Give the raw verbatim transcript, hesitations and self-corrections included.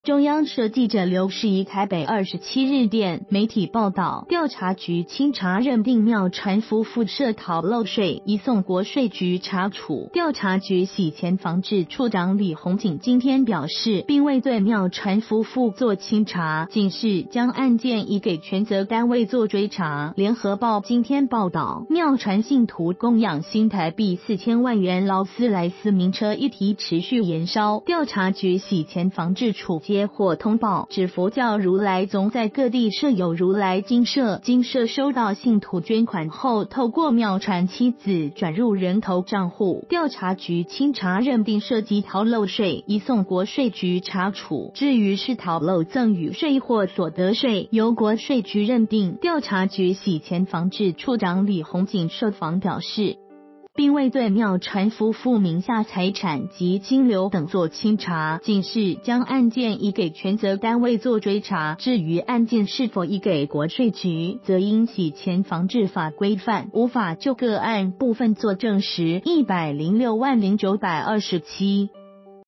中央社记者刘世仪台北二十七日电媒体报道，调查局清查认定妙传夫妇涉逃漏税，移送国税局查处。调查局洗钱防治处长李宏景今天表示，并未对妙传夫妇做清查，仅是将案件移给权责单位做追查。联合报今天报道，妙传信徒供养新台币四千万元劳斯莱斯名车议题持续延烧，调查局洗钱防治处接获通报，指佛教如来宗在各地设有如来精舍，精舍收到信徒捐款后，透过妙传妻子转入人头账户。调查局清查认定涉及逃漏税，移送国税局查处。至于是逃漏赠与税或所得税，由国税局认定。调查局洗钱防治处长李宏景受访表示，并未对妙传夫妇名下财产及金流等做清查，仅是将案件移给权责单位做追查。至于案件是否移给国税局，则因洗钱防治法规范，无法就个案部分做证实。一百零六万零九百二十七。